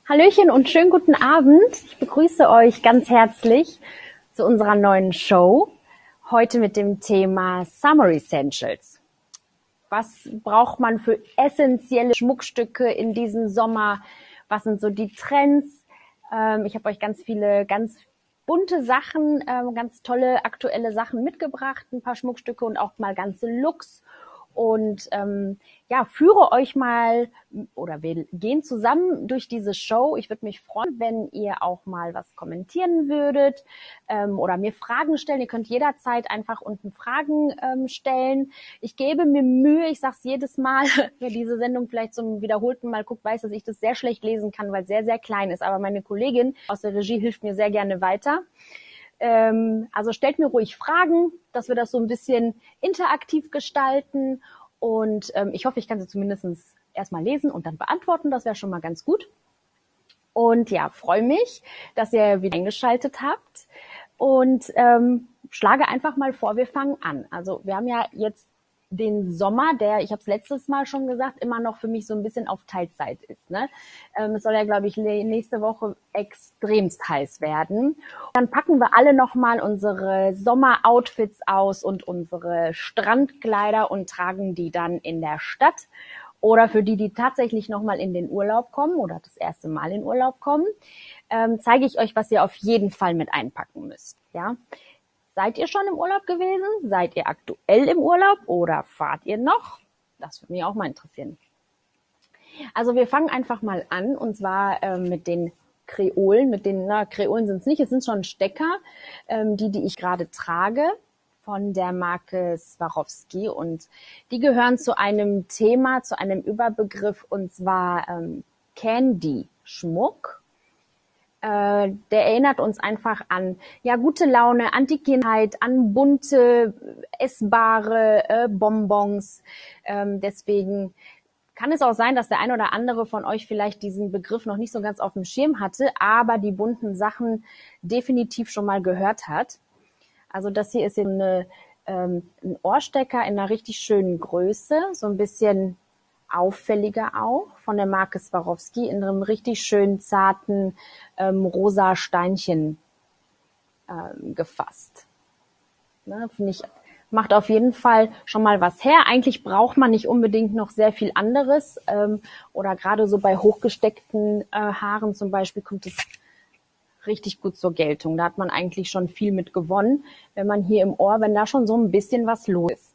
Hallöchen und schönen guten Abend. Ich begrüße euch ganz herzlich zu unserer neuen Show. Heute mit dem Thema Summer Essentials. Was braucht man für essentielle Schmuckstücke in diesem Sommer? Was sind so die Trends? Ich habe euch ganz viele, ganz bunte Sachen, ganz tolle aktuelle Sachen mitgebracht, ein paar Schmuckstücke und auch mal ganze Looks. Und führe euch mal, oder wir gehen zusammen durch diese Show. Ich würde mich freuen, wenn ihr auch mal was kommentieren würdet oder mir Fragen stellen. Ihr könnt jederzeit einfach unten Fragen stellen. Ich gebe mir Mühe, ich sage es jedes Mal, wer diese Sendung vielleicht zum wiederholten Mal guckt, weiß, dass ich das sehr schlecht lesen kann, weil es sehr, sehr klein ist. Aber meine Kollegin aus der Regie hilft mir sehr gerne weiter. Also stellt mir ruhig Fragen, dass wir das so ein bisschen interaktiv gestalten. Und ich hoffe, ich kann sie zumindest erstmal lesen und dann beantworten. Das wäre schon mal ganz gut. Und ja, freue mich, dass ihr wieder eingeschaltet habt. Und schlage einfach mal vor, wir fangen an. Also wir haben ja jetzt den Sommer, der, ich habe es letztes Mal schon gesagt, immer noch für mich so ein bisschen auf Teilzeit ist. Ne? Es soll ja, glaube ich, nächste Woche extremst heiß werden. Dann packen wir alle nochmal unsere Sommeroutfits aus und unsere Strandkleider und tragen die dann in der Stadt. Oder für die, die tatsächlich nochmal in den Urlaub kommen oder das erste Mal in Urlaub kommen, zeige ich euch, was ihr auf jeden Fall mit einpacken müsst. Ja. Seid ihr schon im Urlaub gewesen? Seid ihr aktuell im Urlaub oder fahrt ihr noch? Das würde mich auch mal interessieren. Also wir fangen einfach mal an und zwar mit den Kreolen. Kreolen sind es nicht, es sind schon Stecker, die ich gerade trage von der Marke Swarovski und die gehören zu einem Thema, zu einem Überbegriff und zwar Candy-Schmuck. Der erinnert uns einfach an gute Laune, an die Kindheit, an bunte, essbare Bonbons. Deswegen kann es auch sein, dass der ein oder andere von euch vielleicht diesen Begriff noch nicht so ganz auf dem Schirm hatte, aber die bunten Sachen definitiv schon mal gehört hat. Also das hier ist ein Ohrstecker in einer richtig schönen Größe, so ein bisschen auffälliger auch, von der Marke Swarovski in einem richtig schönen, zarten, rosa Steinchen gefasst. Ne, finde ich, macht auf jeden Fall schon mal was her. Eigentlich braucht man nicht unbedingt noch sehr viel anderes oder gerade so bei hochgesteckten Haaren zum Beispiel kommt es richtig gut zur Geltung. Da hat man eigentlich schon viel mit gewonnen, wenn man hier im Ohr, wenn da schon so ein bisschen was los ist.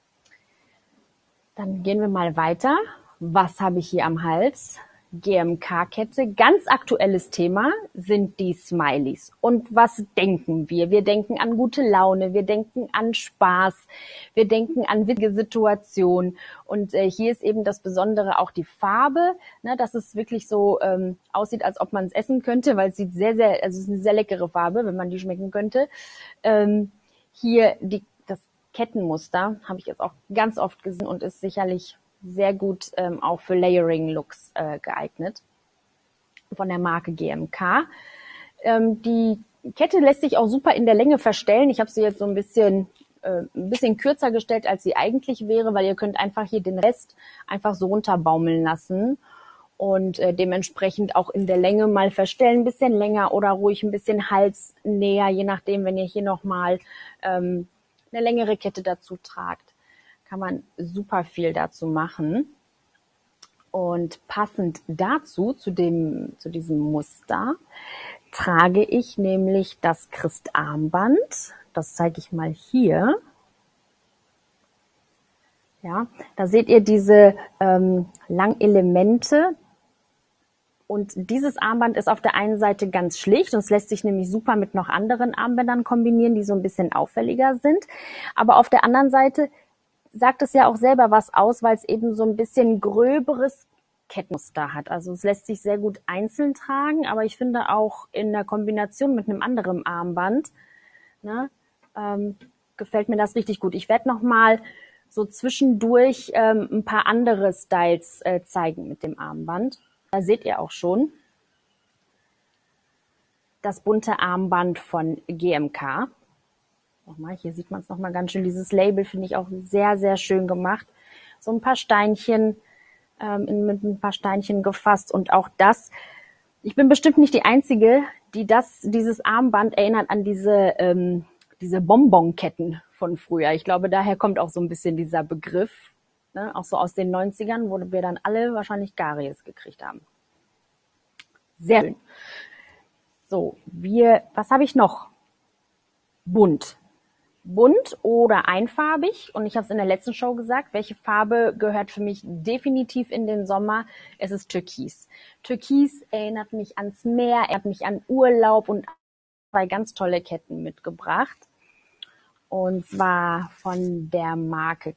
Dann gehen wir mal weiter. Was habe ich hier am Hals? GMK-Kette. Ganz aktuelles Thema sind die Smileys. Und was denken wir? Wir denken an gute Laune, wir denken an Spaß, wir denken an witzige Situationen. Und hier ist eben das Besondere auch die Farbe, ne, dass es wirklich so aussieht, als ob man es essen könnte, weil es sieht sehr, sehr, also es ist eine sehr leckere Farbe, wenn man die schmecken könnte. Hier das Kettenmuster habe ich jetzt auch ganz oft gesehen und ist sicherlich sehr gut auch für Layering-Looks geeignet von der Marke GMK. Die Kette lässt sich auch super in der Länge verstellen. Ich habe sie jetzt so ein bisschen kürzer gestellt, als sie eigentlich wäre, weil ihr könnt einfach hier den Rest einfach so runterbaumeln lassen und dementsprechend auch in der Länge mal verstellen, ein bisschen länger oder ruhig ein bisschen halsnäher, je nachdem, wenn ihr hier nochmal eine längere Kette dazu tragt. Kann man super viel dazu machen. Und passend dazu, zu diesem Muster, trage ich nämlich das Christarmband. Das zeige ich mal hier. Ja, da seht ihr diese langen Elemente. Und dieses Armband ist auf der einen Seite ganz schlicht und es lässt sich nämlich super mit noch anderen Armbändern kombinieren, die so ein bisschen auffälliger sind. Aber auf der anderen Seite sagt es ja auch selber was aus, weil es eben so ein bisschen gröberes Kettenmuster hat. Also es lässt sich sehr gut einzeln tragen, aber ich finde auch in der Kombination mit einem anderen Armband, ne, gefällt mir das richtig gut. Ich werde nochmal so zwischendurch ein paar andere Styles zeigen mit dem Armband. Da seht ihr auch schon das bunte Armband von GMK. Nochmal, hier sieht man es nochmal ganz schön. Dieses Label finde ich auch sehr, sehr schön gemacht. So ein paar Steinchen, mit ein paar Steinchen gefasst. Und auch das, Ich bin bestimmt nicht die Einzige, die dieses Armband erinnert an diese Bonbonketten von früher. Ich glaube, daher kommt auch so ein bisschen dieser Begriff, ne? Auch so aus den 90ern, wo wir dann alle wahrscheinlich Karies gekriegt haben. Sehr schön. So, was habe ich noch? Bunt. Bunt oder einfarbig. Und ich habe es in der letzten Show gesagt, welche Farbe gehört für mich definitiv in den Sommer? Es ist Türkis. Türkis erinnert mich ans Meer, erinnert mich an Urlaub und zwei ganz tolle Ketten mitgebracht. Und zwar von der Marke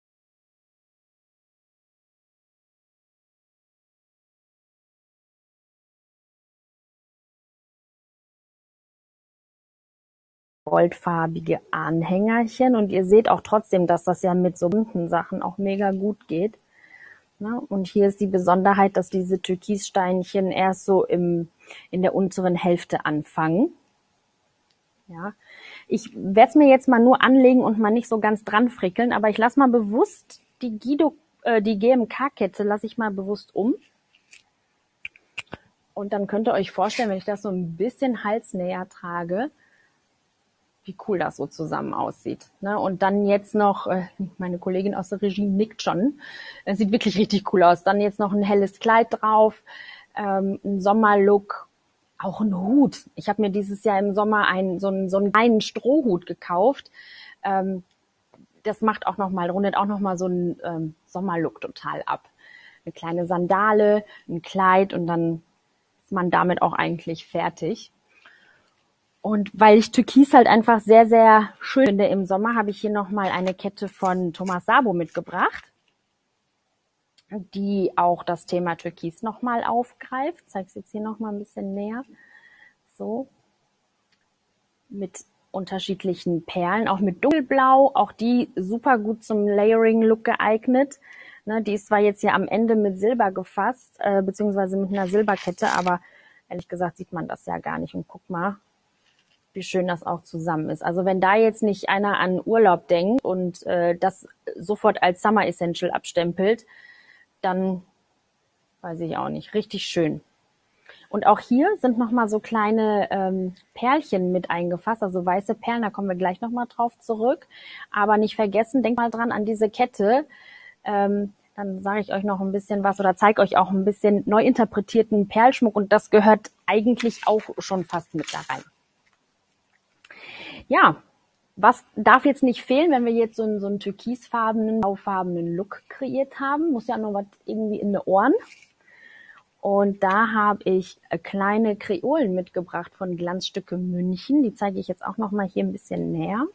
goldfarbige Anhängerchen. Und ihr seht auch trotzdem, dass das ja mit so bunten Sachen auch mega gut geht. Und hier ist die Besonderheit, dass diese Türkissteinchen erst so in der unteren Hälfte anfangen. Ja, ich werde es mir jetzt mal nur anlegen und mal nicht so ganz dran frickeln, aber ich lasse mal bewusst die GMK-Kette lasse ich mal bewusst um. Und dann könnt ihr euch vorstellen, wenn ich das so ein bisschen halsnäher trage, wie cool das so zusammen aussieht. Und dann jetzt noch, meine Kollegin aus der Regie nickt schon, das sieht wirklich richtig cool aus. Dann jetzt noch ein helles Kleid drauf, ein Sommerlook, auch ein Hut. Ich habe mir dieses Jahr im Sommer so einen kleinen Strohhut gekauft. Das macht auch nochmal, rundet auch nochmal so einen Sommerlook total ab. Eine kleine Sandale, ein Kleid und dann ist man damit auch eigentlich fertig. Und weil ich Türkis halt einfach sehr, sehr schön finde im Sommer, habe ich hier nochmal eine Kette von Thomas Sabo mitgebracht, die auch das Thema Türkis nochmal aufgreift. Ich zeige es jetzt hier nochmal ein bisschen näher. So. Mit unterschiedlichen Perlen, auch mit dunkelblau, auch die super gut zum Layering-Look geeignet. Die ist zwar jetzt hier am Ende mit Silber gefasst, beziehungsweise mit einer Silberkette, aber ehrlich gesagt sieht man das ja gar nicht. Und guck mal, wie schön das auch zusammen ist. Also wenn da jetzt nicht einer an Urlaub denkt und das sofort als Summer Essential abstempelt, dann weiß ich auch nicht. Richtig schön. Und auch hier sind nochmal so kleine Perlchen mit eingefasst, also weiße Perlen, da kommen wir gleich nochmal drauf zurück. Aber nicht vergessen, denkt mal dran an diese Kette. Dann sage ich euch noch ein bisschen was oder zeige euch auch ein bisschen neu interpretierten Perlschmuck und das gehört eigentlich auch schon fast mit da rein. Ja, was darf jetzt nicht fehlen, wenn wir jetzt so einen türkisfarbenen, blaufarbenen Look kreiert haben? Muss ja noch was irgendwie in den Ohren. Und da habe ich kleine Kreolen mitgebracht von Glanzstücke München. Die zeige ich jetzt auch noch mal hier ein bisschen näher.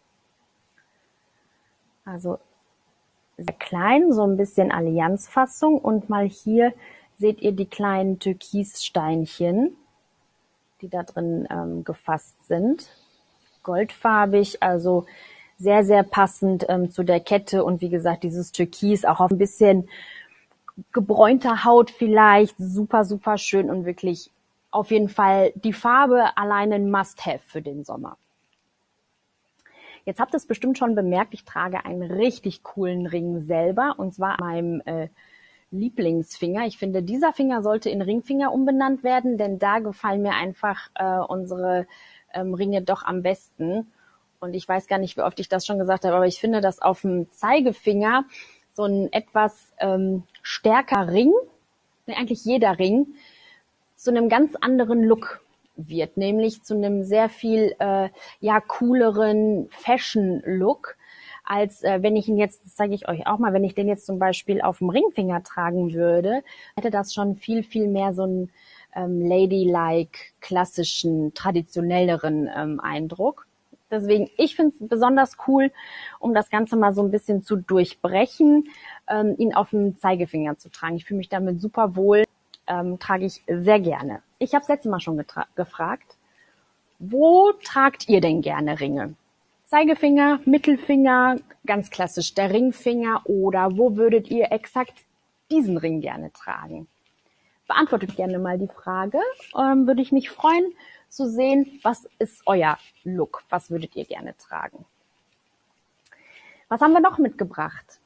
Also sehr klein, so ein bisschen Allianzfassung. Und mal hier seht ihr die kleinen Türkissteinchen, die da drin gefasst sind. Goldfarbig, also sehr, sehr passend zu der Kette. Und wie gesagt, dieses Türkis auch auf ein bisschen gebräunter Haut vielleicht, super, super schön und wirklich auf jeden Fall die Farbe alleine ein Must-Have für den Sommer. Jetzt habt ihr es bestimmt schon bemerkt, ich trage einen richtig coolen Ring selber und zwar an meinem Lieblingsfinger. Ich finde, dieser Finger sollte in Ringfinger umbenannt werden, denn da gefallen mir einfach unsere Ringe doch am besten. Und ich weiß gar nicht, wie oft ich das schon gesagt habe, aber ich finde, dass auf dem Zeigefinger so ein etwas stärker Ring, eigentlich jeder Ring, zu einem ganz anderen Look wird, nämlich zu einem sehr viel cooleren Fashion-Look, als wenn ich ihn jetzt, das zeige ich euch auch mal, wenn ich den jetzt zum Beispiel auf dem Ringfinger tragen würde, hätte das schon viel, viel mehr so einen ladylike, klassischen, traditionelleren Eindruck. Deswegen, ich finde es besonders cool, um das Ganze mal so ein bisschen zu durchbrechen, ihn auf dem Zeigefinger zu tragen. Ich fühle mich damit super wohl, trage ich sehr gerne. Ich habe es letztes Mal schon gefragt, wo tragt ihr denn gerne Ringe? Zeigefinger, Mittelfinger, ganz klassisch der Ringfinger oder wo würdet ihr exakt diesen Ring gerne tragen? Beantwortet gerne mal die Frage, würde ich mich freuen zu sehen, was ist euer Look, was würdet ihr gerne tragen. Was haben wir noch mitgebracht?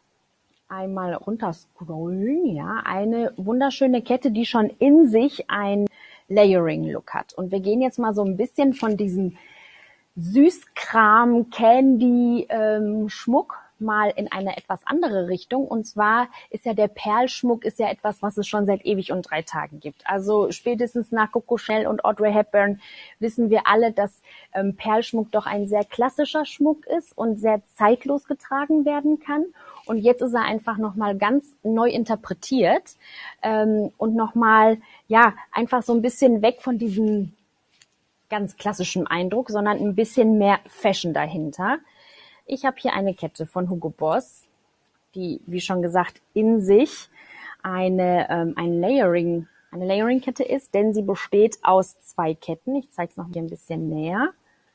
Einmal runterscrollen, ja, eine wunderschöne Kette, die schon in sich ein Layering-Look hat. Und wir gehen jetzt mal so ein bisschen von diesem Süßkram, Candy, Schmuck mal in eine etwas andere Richtung. Und zwar ist ja der Perlschmuck ist ja etwas, was es schon seit ewig und 3 Tagen gibt. Also spätestens nach Coco Chanel und Audrey Hepburn wissen wir alle, dass Perlschmuck doch ein sehr klassischer Schmuck ist und sehr zeitlos getragen werden kann. Und jetzt ist er einfach nochmal ganz neu interpretiert und nochmal, ja, einfach so ein bisschen weg von diesem ganz klassischen Eindruck, sondern ein bisschen mehr Fashion dahinter. Ich habe hier eine Kette von Hugo Boss, die, wie schon gesagt, in sich eine Layering-Kette ist, denn sie besteht aus 2 Ketten. Ich zeige es noch hier ein bisschen näher.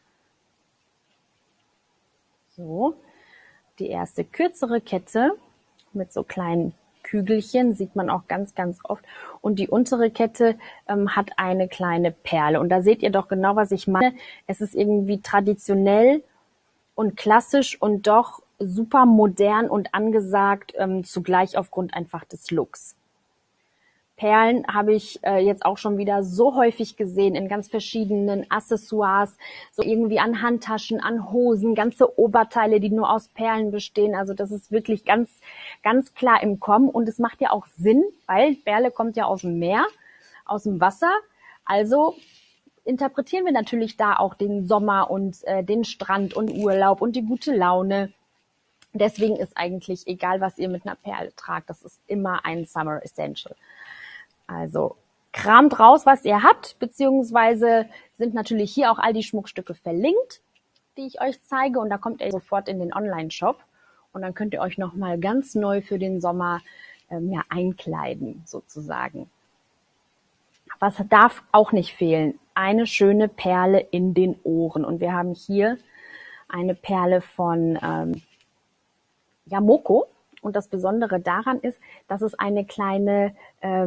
So, die erste kürzere Kette mit so kleinen Kügelchen, sieht man auch ganz, ganz oft. Und die untere Kette hat eine kleine Perle. Und da seht ihr doch genau, was ich meine. Es ist irgendwie traditionell und klassisch und doch super modern und angesagt, zugleich aufgrund einfach des Looks. Perlen habe ich jetzt auch schon wieder so häufig gesehen in ganz verschiedenen Accessoires, so irgendwie an Handtaschen, an Hosen, ganze Oberteile, die nur aus Perlen bestehen. Also das ist wirklich ganz, ganz klar im Kommen und es macht ja auch Sinn, weil Perle kommt ja aus dem Meer, aus dem Wasser. Also interpretieren wir natürlich da auch den Sommer und den Strand und Urlaub und die gute Laune. Deswegen ist eigentlich egal, was ihr mit einer Perle tragt, das ist immer ein Summer Essential. Also kramt raus, was ihr habt, beziehungsweise sind natürlich hier auch all die Schmuckstücke verlinkt, die ich euch zeige. Und da kommt ihr sofort in den Online-Shop. Und dann könnt ihr euch nochmal ganz neu für den Sommer einkleiden, sozusagen. Was darf auch nicht fehlen? Eine schöne Perle in den Ohren. Und wir haben hier eine Perle von Moko. Und das Besondere daran ist, dass es eine kleine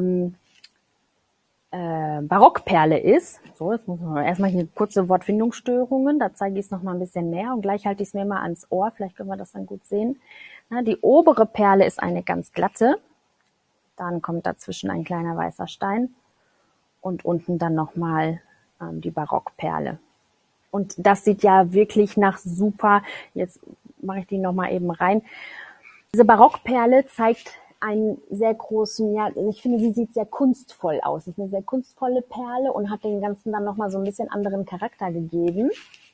Barockperle ist. So, jetzt muss man erstmal hier kurze Wortfindungsstörungen. Da zeige ich es nochmal ein bisschen näher und gleich halte ich es mir mal ans Ohr. Vielleicht können wir das dann gut sehen. Na, die obere Perle ist eine ganz glatte. Dann kommt dazwischen ein kleiner weißer Stein. Und unten dann nochmal die Barockperle. Und das sieht ja wirklich nach super, jetzt mache ich die nochmal eben rein. Diese Barockperle zeigt einen sehr großen, ja, ich finde, sie sieht sehr kunstvoll aus. Es ist eine sehr kunstvolle Perle und hat den Ganzen dann nochmal so ein bisschen anderen Charakter gegeben.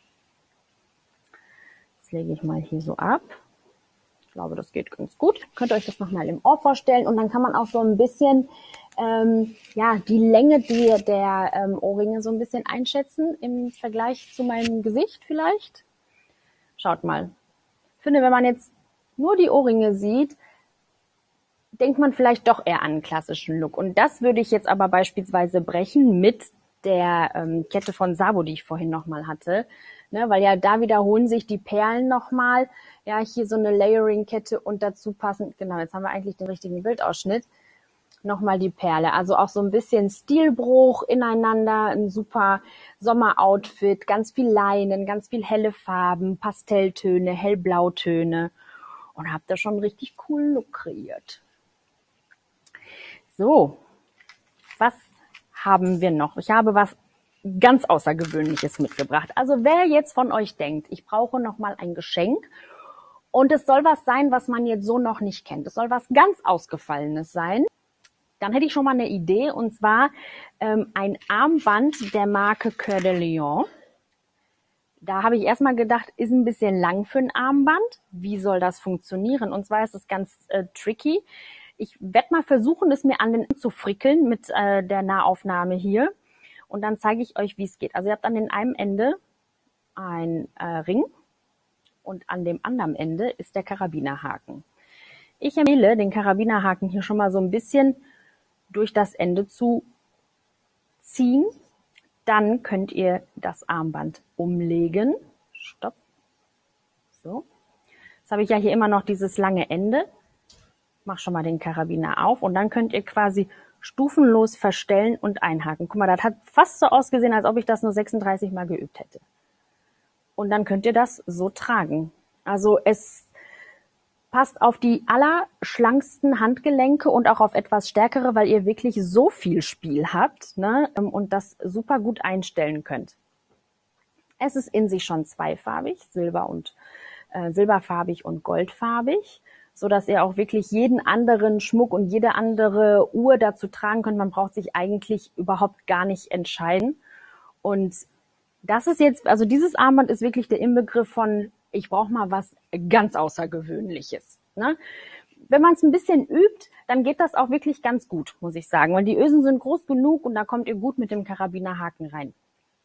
Das lege ich mal hier so ab. Ich glaube, das geht ganz gut. Könnt ihr euch das nochmal im Ohr vorstellen und dann kann man auch so ein bisschen die Länge der Ohrringe so ein bisschen einschätzen im Vergleich zu meinem Gesicht vielleicht. Schaut mal. Ich finde, wenn man jetzt nur die Ohrringe sieht, denkt man vielleicht doch eher an einen klassischen Look. Und das würde ich jetzt aber beispielsweise brechen mit der Kette von Sabo, die ich vorhin nochmal hatte. Ne, weil ja da wiederholen sich die Perlen nochmal. Ja, hier so eine Layering-Kette und dazu passend, genau, jetzt haben wir eigentlich den richtigen Bildausschnitt. Nochmal die Perle. Also auch so ein bisschen Stilbruch ineinander, ein super Sommeroutfit, ganz viel Leinen, ganz viel helle Farben, Pastelltöne, hellblautöne. Und habt da schon einen richtig coolen Look kreiert. So, was haben wir noch? Ich habe was ganz Außergewöhnliches mitgebracht. Also wer jetzt von euch denkt, ich brauche nochmal ein Geschenk und es soll was sein, was man jetzt so noch nicht kennt. Es soll was ganz Ausgefallenes sein. Dann hätte ich schon mal eine Idee, und zwar ein Armband der Marke Coeur de Lion. Da habe ich erstmal gedacht, ist ein bisschen lang für ein Armband. Wie soll das funktionieren? Und zwar ist es ganz tricky. Ich werde mal versuchen, es mir an den zu frickeln mit der Nahaufnahme hier. Und dann zeige ich euch, wie es geht. Also ihr habt an den einen Ende ein Ring und an dem anderen Ende ist der Karabinerhaken. Ich empfehle, den Karabinerhaken hier schon mal so ein bisschen durch das Ende zu ziehen. Dann könnt ihr das Armband umlegen. Stopp. So. Jetzt habe ich ja hier immer noch dieses lange Ende. Mach schon mal den Karabiner auf und dann könnt ihr quasi stufenlos verstellen und einhaken. Guck mal, das hat fast so ausgesehen, als ob ich das nur 36 Mal geübt hätte. Und dann könnt ihr das so tragen. Also es Passt auf die allerschlanksten Handgelenke und auch auf etwas stärkere, weil ihr wirklich so viel Spiel habt, ne, und das super gut einstellen könnt. Es ist in sich schon zweifarbig, silberfarbig und goldfarbig, so dass ihr auch wirklich jeden anderen Schmuck und jede andere Uhr dazu tragen könnt. Man braucht sich eigentlich überhaupt gar nicht entscheiden. Und das ist jetzt, also dieses Armband ist wirklich der Inbegriff von, ich brauche mal was ganz Außergewöhnliches. Ne? Wenn man es ein bisschen übt, dann geht das auch wirklich ganz gut, muss ich sagen, weil die Ösen sind groß genug und da kommt ihr gut mit dem Karabinerhaken rein.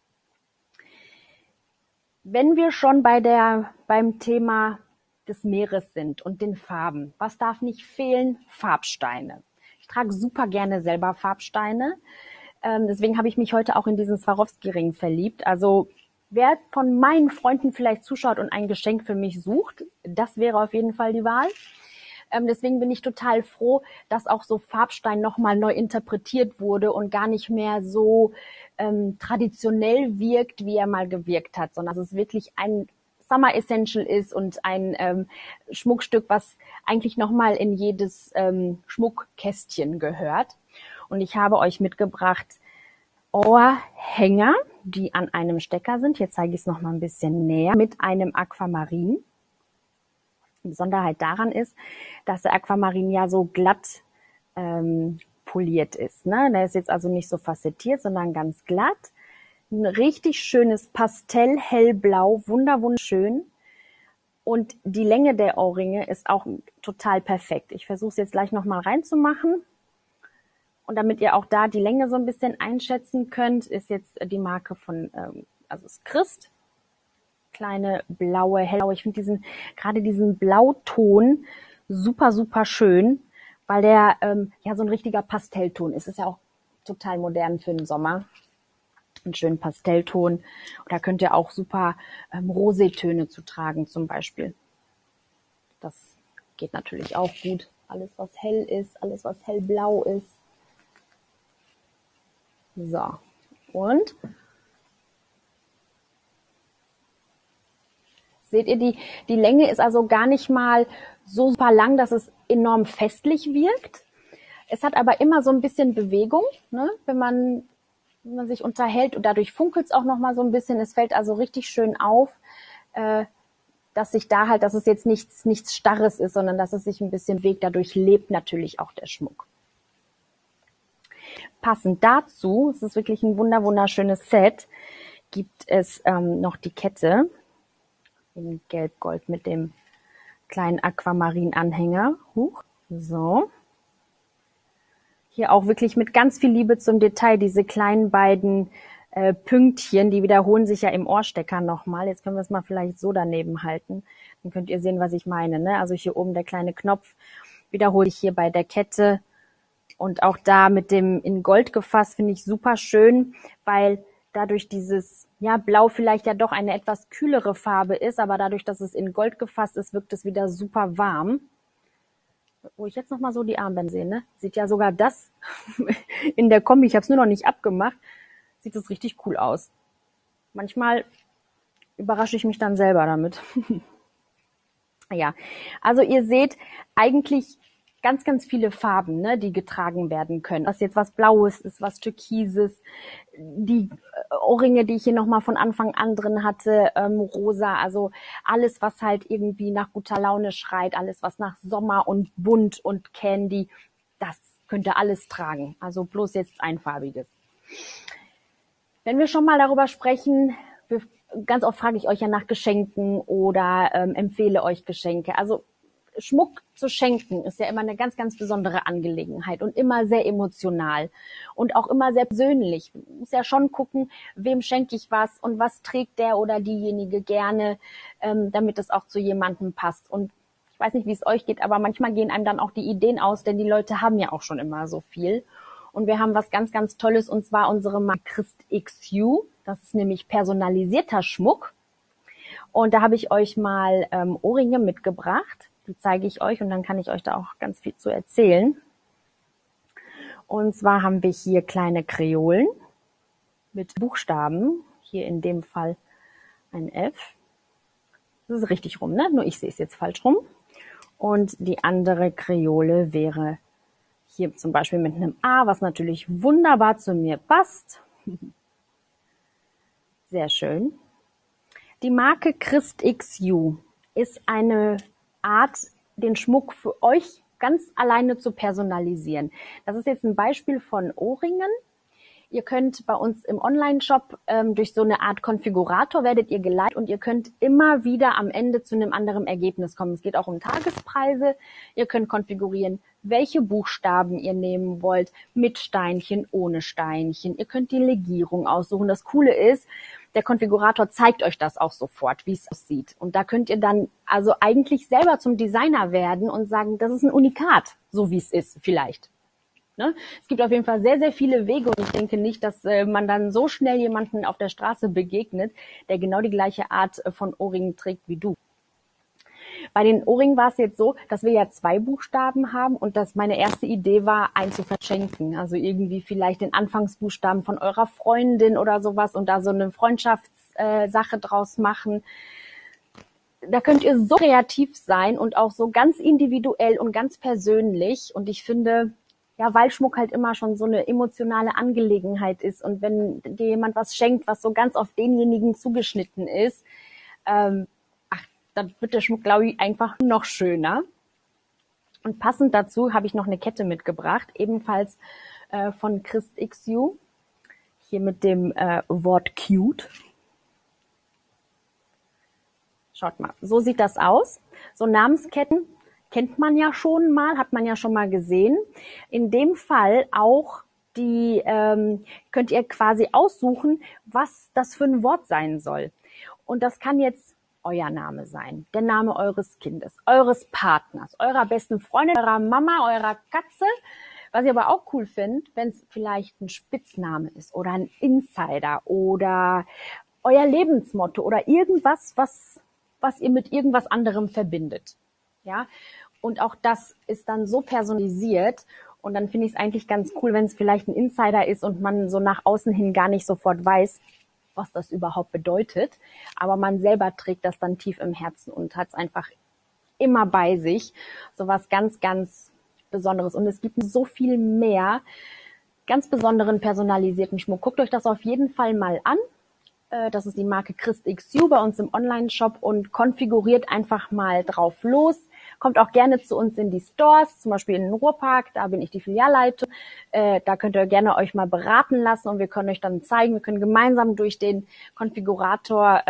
Wenn wir schon beim Thema des Meeres sind und den Farben, was darf nicht fehlen? Farbsteine. Ich trage super gerne selber Farbsteine. Deswegen habe ich mich heute auch in diesen Swarovski-Ring verliebt. Also wer von meinen Freunden vielleicht zuschaut und ein Geschenk für mich sucht, das wäre auf jeden Fall die Wahl. Deswegen bin ich total froh, dass auch so Farbstein nochmal neu interpretiert wurde und gar nicht mehr so traditionell wirkt, wie er mal gewirkt hat, sondern dass es wirklich ein Summer Essential ist und ein Schmuckstück, was eigentlich nochmal in jedes Schmuckkästchen gehört. Und ich habe euch mitgebracht Ohrhänger, die an einem Stecker sind. Hier zeige ich es nochmal ein bisschen näher, mit einem Aquamarin. Die Besonderheit daran ist, dass der Aquamarin ja so glatt poliert ist. Ne? Der ist jetzt also nicht so facettiert, sondern ganz glatt. Ein richtig schönes Pastell, hellblau, wunderschön. Und die Länge der Ohrringe ist auch total perfekt. Ich versuche es jetzt gleich nochmal reinzumachen. Und damit ihr auch da die Länge so ein bisschen einschätzen könnt, ist jetzt die Marke von, also es ist Christ. Kleine blaue, hellblaue. Ich finde gerade diesen Blauton super schön, weil der ja so ein richtiger Pastellton ist. Ist ja auch total modern für den Sommer. Einen schönen Pastellton. Und da könnt ihr auch super Rosetöne zu tragen zum Beispiel. Das geht natürlich auch gut. Alles, was hell ist, alles, was hellblau ist. So. Und seht ihr, die Länge ist also gar nicht mal so super lang, dass es enorm festlich wirkt. Es hat aber immer so ein bisschen Bewegung, ne? Wenn man sich unterhält und dadurch funkelt es auch noch mal so ein bisschen. Es fällt also richtig schön auf, dass es jetzt nichts Starres ist, sondern dass es sich ein bisschen bewegt. Dadurch lebt natürlich auch der Schmuck. Passend dazu, es ist wirklich ein wunderschönes Set, gibt es noch die Kette in Gelb-Gold mit dem kleinen Aquamarin-Anhänger. So. Hier auch wirklich mit ganz viel Liebe zum Detail, diese kleinen beiden Pünktchen, die wiederholen sich ja im Ohrstecker nochmal. Jetzt können wir es mal vielleicht so daneben halten. Dann könnt ihr sehen, was ich meine. Ne? Also hier oben der kleine Knopf wiederhole ich hier bei der Kette. Und auch da mit dem in Gold gefasst finde ich super schön, weil dadurch dieses Blau vielleicht ja doch eine etwas kühlere Farbe ist, aber dadurch, dass es in Gold gefasst ist, wirkt es wieder super warm. Wo ich jetzt nochmal so die Armbänder sehe, ne? Sieht ja sogar das in der Kombi, ich habe es nur noch nicht abgemacht, sieht es richtig cool aus. Manchmal überrasche ich mich dann selber damit. Ja, also ihr seht eigentlich ganz viele Farben, ne, die getragen werden können. Was jetzt was Blaues ist, was Türkises, die Ohrringe, die ich hier nochmal von Anfang an drin hatte, rosa, also alles, was halt irgendwie nach guter Laune schreit, alles, was nach Sommer und bunt und Candy, das könnt ihr alles tragen. Also bloß jetzt einfarbiges. Wenn wir schon mal darüber sprechen, ganz oft frage ich euch ja nach Geschenken oder empfehle euch Geschenke. Also Schmuck zu schenken ist ja immer eine ganz besondere Angelegenheit und immer sehr emotional und auch immer sehr persönlich. Man muss ja schon gucken, wem schenke ich was und was trägt der oder diejenige gerne, damit es auch zu jemandem passt. Und ich weiß nicht, wie es euch geht, aber manchmal gehen einem dann auch die Ideen aus, denn die Leute haben ja auch schon immer so viel. Und wir haben was ganz Tolles, und zwar unsere Marke Christ XU. Das ist nämlich personalisierter Schmuck. Und da habe ich euch mal Ohrringe mitgebracht. Die zeige ich euch und dann kann ich euch da auch ganz viel zu erzählen. Und zwar haben wir hier kleine Kreolen mit Buchstaben. Hier in dem Fall ein F. Das ist richtig rum, ne? Nur ich sehe es jetzt falsch rum. Und die andere Kreole wäre hier zum Beispiel mit einem A, was natürlich wunderbar zu mir passt. Sehr schön. Die Marke Christ XU ist eine Art, den Schmuck für euch ganz alleine zu personalisieren. Das ist jetzt ein Beispiel von Ohrringen. Ihr könnt bei uns im Online-Shop durch so eine Art Konfigurator werdet ihr geleitet und ihr könnt immer wieder am Ende zu einem anderen Ergebnis kommen. Es geht auch um Tagespreise. Ihr könnt konfigurieren, welche Buchstaben ihr nehmen wollt, mit Steinchen, ohne Steinchen. Ihr könnt die Legierung aussuchen. Das Coole ist, der Konfigurator zeigt euch das auch sofort, wie es aussieht. Und da könnt ihr dann also eigentlich selber zum Designer werden und sagen, das ist ein Unikat, so wie es ist vielleicht. Ne? Es gibt auf jeden Fall sehr, sehr viele Wege und ich denke nicht, dass man dann so schnell jemanden auf der Straße begegnet, der genau die gleiche Art von Ohrringen trägt wie du. Bei den Ohrringen war es jetzt so, dass wir ja 2 Buchstaben haben und dass meine erste Idee war, einen zu verschenken. Also irgendwie vielleicht den Anfangsbuchstaben von eurer Freundin oder sowas und da so eine Freundschaftssache draus machen. Da könnt ihr so kreativ sein und auch so ganz individuell und ganz persönlich. Und ich finde, ja, weil Schmuck halt immer schon so eine emotionale Angelegenheit ist und wenn dir jemand was schenkt, was so ganz auf denjenigen zugeschnitten ist, dann wird der Schmuck, glaube ich, einfach noch schöner. Und passend dazu habe ich noch eine Kette mitgebracht, ebenfalls von Christ XU, hier mit dem Wort cute. Schaut mal, so sieht das aus. So Namensketten kennt man ja schon mal, hat man ja schon mal gesehen. In dem Fall auch die könnt ihr quasi aussuchen, was das für ein Wort sein soll. Und das kann jetzt euer Name sein, der Name eures Kindes, eures Partners, eurer besten Freundin, eurer Mama, eurer Katze. Was ich aber auch cool finde, wenn es vielleicht ein Spitzname ist oder ein Insider oder euer Lebensmotto oder irgendwas, was ihr mit irgendwas anderem verbindet. Ja, und auch das ist dann so personalisiert und dann finde ich es eigentlich ganz cool, wenn es vielleicht ein Insider ist und man so nach außen hin gar nicht sofort weiß, was das überhaupt bedeutet, aber man selber trägt das dann tief im Herzen und hat es einfach immer bei sich, so was ganz, ganz Besonderes. Und es gibt so viel mehr ganz besonderen personalisierten Schmuck. Guckt euch das auf jeden Fall mal an. Das ist die Marke Christ XU bei uns im Online-Shop und konfiguriert einfach mal drauf los. Kommt auch gerne zu uns in die Stores, zum Beispiel in den Ruhrpark, da bin ich die Filialleitung. Da könnt ihr gerne euch mal beraten lassen und wir können euch dann zeigen, wir können gemeinsam durch den Konfigurator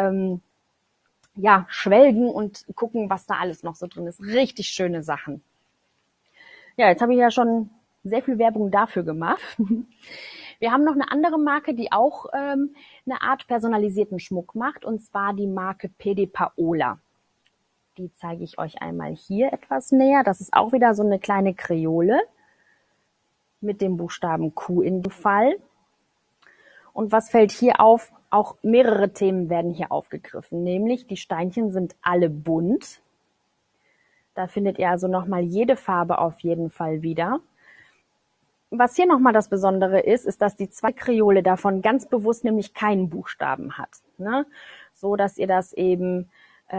schwelgen und gucken, was da alles noch so drin ist. Richtig schöne Sachen. Ja, jetzt habe ich ja schon sehr viel Werbung dafür gemacht. Wir haben noch eine andere Marke, die auch eine Art personalisierten Schmuck macht, und zwar die Marke Pede Paola. Die zeige ich euch einmal hier etwas näher. Das ist auch wieder so eine kleine Kreole mit dem Buchstaben Q in dem Fall. Und was fällt hier auf? Auch mehrere Themen werden hier aufgegriffen, nämlich die Steinchen sind alle bunt. Da findet ihr also nochmal jede Farbe auf jeden Fall wieder. Was hier nochmal das Besondere ist, dass die 2 Kreole davon ganz bewusst nämlich keinen Buchstaben hat. Ne? So, dass ihr das eben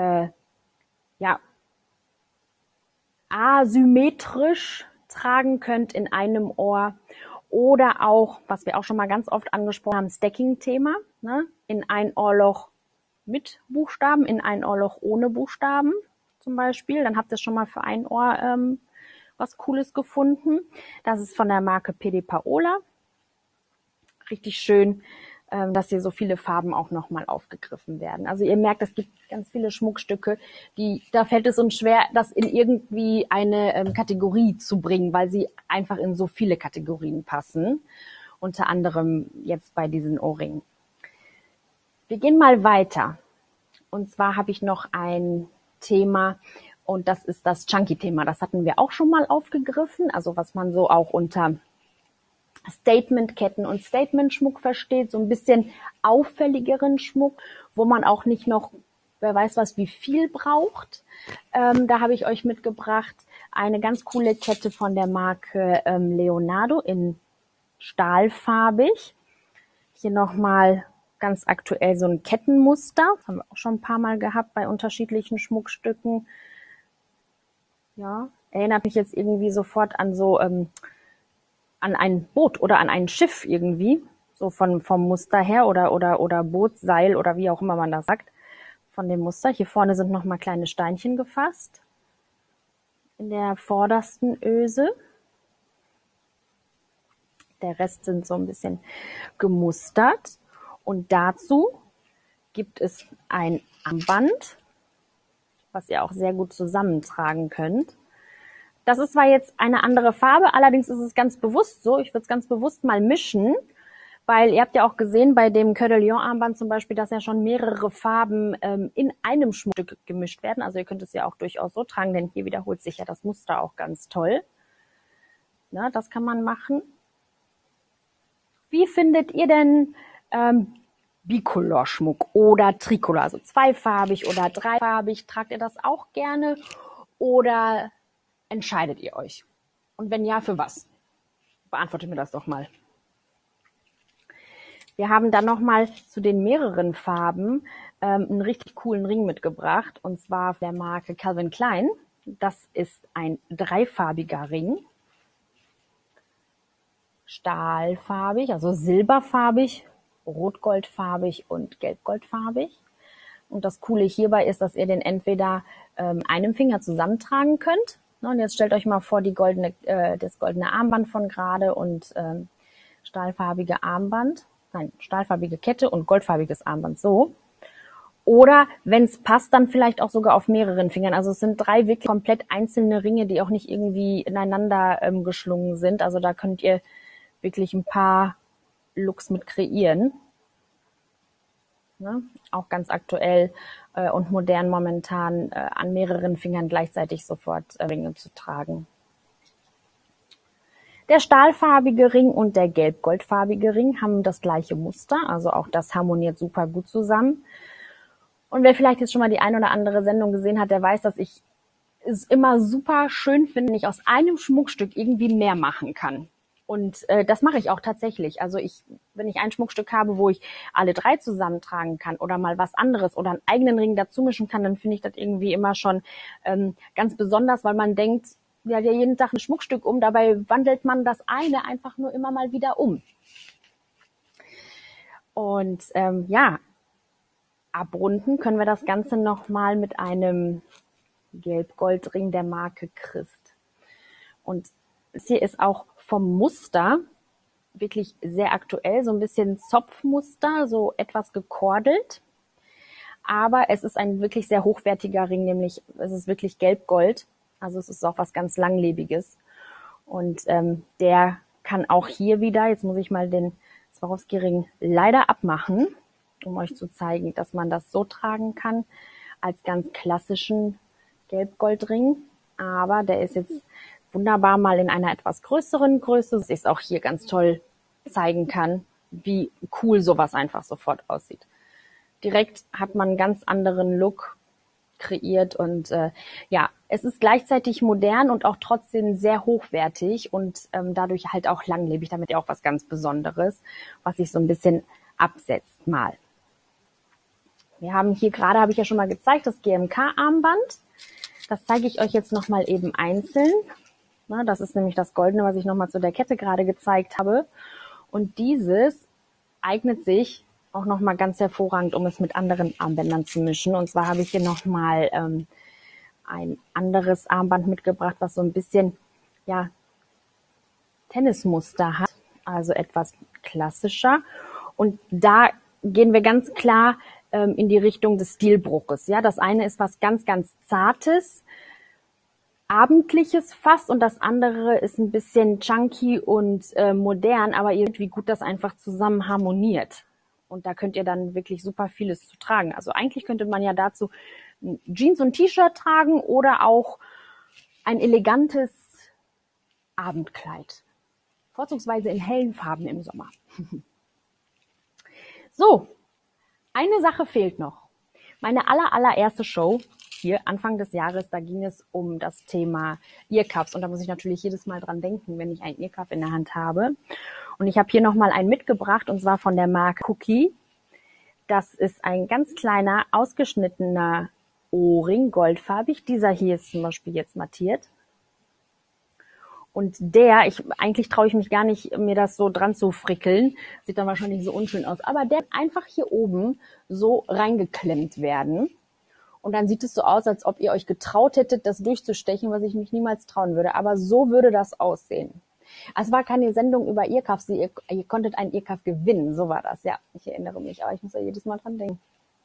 asymmetrisch tragen könnt in einem Ohr. Oder auch, was wir auch schon mal ganz oft angesprochen haben, Stacking-Thema. Ne? In ein Ohrloch mit Buchstaben, in ein Ohrloch ohne Buchstaben zum Beispiel. Dann habt ihr schon mal für ein Ohr was Cooles gefunden. Das ist von der Marke Pede Paola. Richtig schön, dass hier so viele Farben auch nochmal aufgegriffen werden. Also ihr merkt, es gibt ganz viele Schmuckstücke, da fällt es uns schwer, das in irgendwie eine Kategorie zu bringen, weil sie einfach in so viele Kategorien passen. Unter anderem jetzt bei diesen Ohrringen. Wir gehen mal weiter. Und zwar habe ich noch ein Thema, und das ist das Chunky-Thema. Das hatten wir auch schon mal aufgegriffen, also was man so auch unter Statement-Ketten und Statement-Schmuck versteht, so ein bisschen auffälligeren Schmuck, wo man auch nicht noch, wer weiß was, wie viel braucht. Da habe ich euch mitgebracht eine ganz coole Kette von der Marke Leonardo in stahlfarbig. Hier nochmal ganz aktuell so ein Kettenmuster. Das haben wir auch schon ein paar Mal gehabt bei unterschiedlichen Schmuckstücken. Ja, erinnert mich jetzt irgendwie sofort an so an ein Boot oder an ein Schiff irgendwie, so vom Muster her oder Bootsseil oder wie auch immer man das sagt, von dem Muster. Hier vorne sind noch mal kleine Steinchen gefasst in der vordersten Öse. Der Rest sind so ein bisschen gemustert. Und dazu gibt es ein Armband, was ihr auch sehr gut zusammentragen könnt. Das ist zwar jetzt eine andere Farbe, allerdings ist es ganz bewusst so. Ich würde es ganz bewusst mal mischen, weil ihr habt ja auch gesehen bei dem Coeur de Lion Armband zum Beispiel, dass ja schon mehrere Farben in einem Schmuckstück gemischt werden. Also ihr könnt es ja auch durchaus so tragen, denn hier wiederholt sich ja das Muster auch ganz toll. Na, das kann man machen. Wie findet ihr denn Bicolor-Schmuck oder Tricolor, also zweifarbig oder dreifarbig? Tragt ihr das auch gerne oder entscheidet ihr euch? Und wenn ja, für was? Beantwortet mir das doch mal. Wir haben dann nochmal zu den mehreren Farben einen richtig coolen Ring mitgebracht, und zwar der Marke Calvin Klein. Das ist ein dreifarbiger Ring. Stahlfarbig, also silberfarbig, rotgoldfarbig und gelbgoldfarbig. Und das Coole hierbei ist, dass ihr den entweder einem Finger zusammentragen könnt. Und jetzt stellt euch mal vor, das goldene Armband von gerade und stahlfarbige Kette und goldfarbiges Armband so. Oder wenn es passt, dann vielleicht auch sogar auf mehreren Fingern. Also es sind 3 wirklich komplett einzelne Ringe, die auch nicht irgendwie ineinander geschlungen sind. Also da könnt ihr wirklich ein paar Looks mit kreieren. Ne? Auch ganz aktuell und modern momentan an mehreren Fingern gleichzeitig sofort Ringe zu tragen. Der stahlfarbige Ring und der gelb-goldfarbige Ring haben das gleiche Muster, also auch das harmoniert super gut zusammen. Und wer vielleicht jetzt schon mal die ein oder andere Sendung gesehen hat, der weiß, dass ich es immer super schön finde, wenn ich aus einem Schmuckstück irgendwie mehr machen kann. Und das mache ich auch tatsächlich. Also wenn ich ein Schmuckstück habe, wo ich alle 3 zusammentragen kann oder mal was anderes oder einen eigenen Ring dazu mischen kann, dann finde ich das irgendwie immer schon ganz besonders, weil man denkt, ja jeden Tag ein Schmuckstück um, dabei wandelt man das eine einfach nur immer mal wieder um. Und abrunden können wir das Ganze nochmal mit einem Gelb-Gold-Ring der Marke Christ. Und das hier ist auch vom Muster wirklich sehr aktuell, so ein bisschen Zopfmuster, so etwas gekordelt. Aber es ist ein wirklich sehr hochwertiger Ring, nämlich es ist wirklich Gelb-Gold. Also es ist auch was ganz Langlebiges. Und der kann auch hier wieder, jetzt muss ich mal den Swarovski-Ring leider abmachen, um euch zu zeigen, dass man das so tragen kann, als ganz klassischen Gelb-Gold-Ring. Aber der ist jetzt wunderbar mal in einer etwas größeren Größe, dass ich es auch hier ganz toll zeigen kann, wie cool sowas einfach sofort aussieht. Direkt hat man einen ganz anderen Look kreiert und es ist gleichzeitig modern und auch trotzdem sehr hochwertig und dadurch halt auch langlebig, damit ja auch was ganz Besonderes, was sich so ein bisschen absetzt mal. Wir haben hier gerade, habe ich ja schon mal gezeigt, das GMK-Armband. Das zeige ich euch jetzt nochmal eben einzeln. Das ist nämlich das Goldene, was ich nochmal zu der Kette gerade gezeigt habe. Und dieses eignet sich auch nochmal ganz hervorragend, um es mit anderen Armbändern zu mischen. Und zwar habe ich hier nochmal ein anderes Armband mitgebracht, was so ein bisschen Tennismuster hat, also etwas klassischer. Und da gehen wir ganz klar in die Richtung des Stilbruches. Ja, das eine ist was ganz, ganz Zartes, Abendliches fast, und das andere ist ein bisschen chunky und modern, aber ihr seht, wie gut das einfach zusammen harmoniert. Und da könnt ihr dann wirklich super vieles zu tragen. Also eigentlich könnte man ja dazu Jeans und T-Shirt tragen oder auch ein elegantes Abendkleid. Vorzugsweise in hellen Farben im Sommer. So, eine Sache fehlt noch. Meine allererste Show hier Anfang des Jahres, da ging es um das Thema Earcuffs. Und da muss ich natürlich jedes Mal dran denken, wenn ich einen Earcuff in der Hand habe. Und ich habe hier nochmal einen mitgebracht, und zwar von der Marke Cookie. Das ist ein ganz kleiner, ausgeschnittener Ohrring, goldfarbig. Dieser hier ist zum Beispiel jetzt mattiert. Und eigentlich traue ich mich gar nicht, mir das so dran zu frickeln. Sieht dann wahrscheinlich so unschön aus. Aber der einfach hier oben so reingeklemmt werden. Und dann sieht es so aus, als ob ihr euch getraut hättet, das durchzustechen, was ich mich niemals trauen würde. Aber so würde das aussehen. Es war keine Sendung über Earcuffs. Ihr konntet einen Earcuff gewinnen. So war das. Ja, ich erinnere mich. Aber ich muss ja jedes Mal dran denken.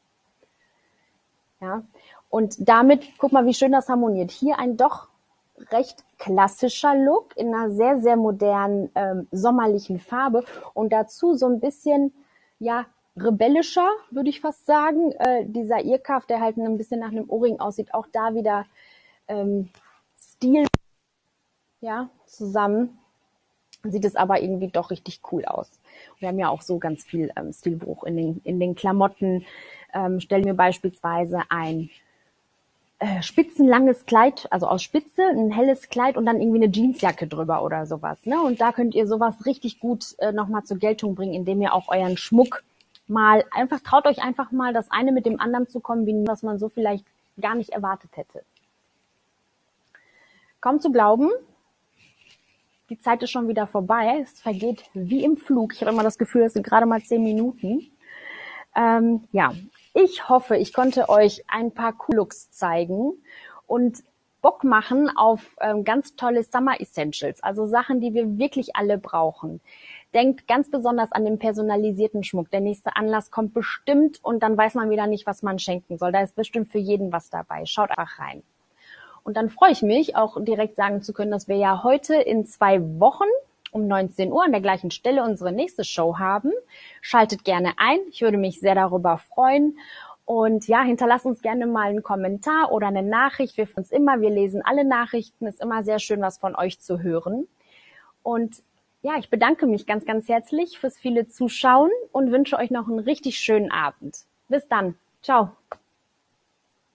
Ja. Und damit, guck mal, wie schön das harmoniert. Hier ein doch recht klassischer Look in einer sehr, sehr modernen, sommerlichen Farbe und dazu so ein bisschen, ja, rebellischer, würde ich fast sagen. Dieser Earcuff, der halt ein bisschen nach einem Ohrring aussieht, auch da wieder Stil, ja, zusammen. Sieht es aber irgendwie doch richtig cool aus. Wir haben ja auch so ganz viel Stilbruch in den Klamotten. Stellen wir beispielsweise ein spitzenlanges Kleid, also aus Spitze, ein helles Kleid und dann irgendwie eine Jeansjacke drüber oder sowas. Ne? Und da könnt ihr sowas richtig gut nochmal zur Geltung bringen, indem ihr auch euren Schmuck traut euch einfach mal, das eine mit dem anderen zu kombinieren, was man so vielleicht gar nicht erwartet hätte. Kaum zu glauben, die Zeit ist schon wieder vorbei. Es vergeht wie im Flug. Ich habe immer das Gefühl, es sind gerade mal 10 Minuten. Ja, ich hoffe, ich konnte euch ein paar Cool-Looks zeigen und Bock machen auf ganz tolle Summer Essentials, also Sachen, die wir wirklich alle brauchen. Denkt ganz besonders an den personalisierten Schmuck. Der nächste Anlass kommt bestimmt und dann weiß man wieder nicht, was man schenken soll. Da ist bestimmt für jeden was dabei. Schaut einfach rein. Und dann freue ich mich, auch direkt sagen zu können, dass wir ja heute in 2 Wochen um 19 Uhr an der gleichen Stelle unsere nächste Show haben. Schaltet gerne ein. Ich würde mich sehr darüber freuen. Und ja, hinterlasst uns gerne mal einen Kommentar oder eine Nachricht. Wir freuen uns immer. Wir lesen alle Nachrichten. Ist immer sehr schön, was von euch zu hören. Und ja, ich bedanke mich ganz, ganz herzlich fürs viele Zuschauen und wünsche euch noch einen richtig schönen Abend. Bis dann. Ciao.